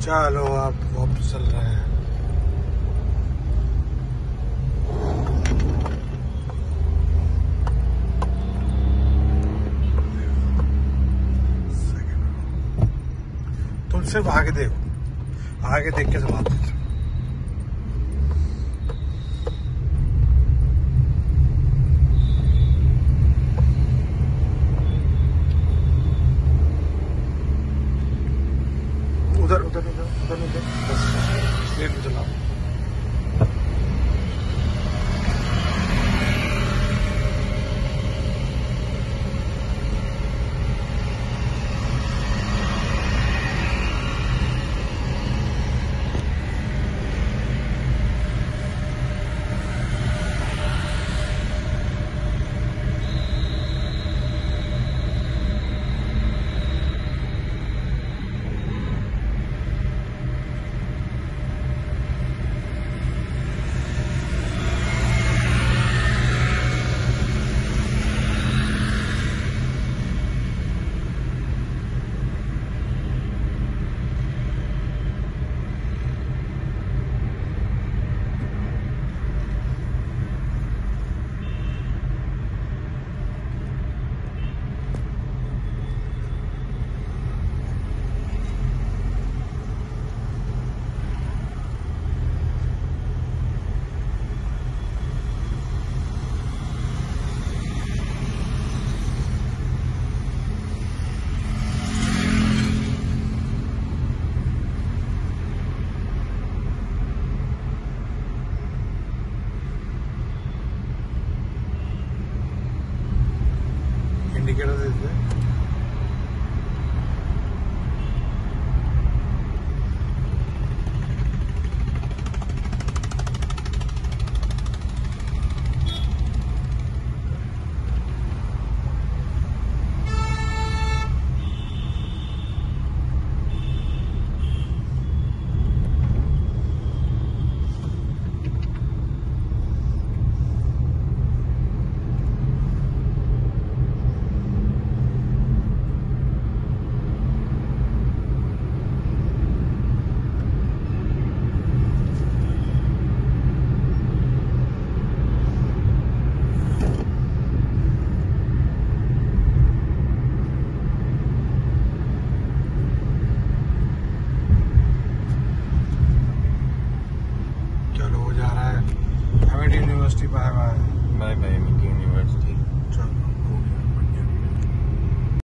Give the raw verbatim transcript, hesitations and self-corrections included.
चलो आप वापस चल रहे हैं। तुम सिर्फ आगे देखो, आगे देख के जवाब दो। उधर उधर उधर उधर उधर बस लेट में चलाओ। इंडिकेटर देते हैं। Amity University bye bye. Bye bye Amity university.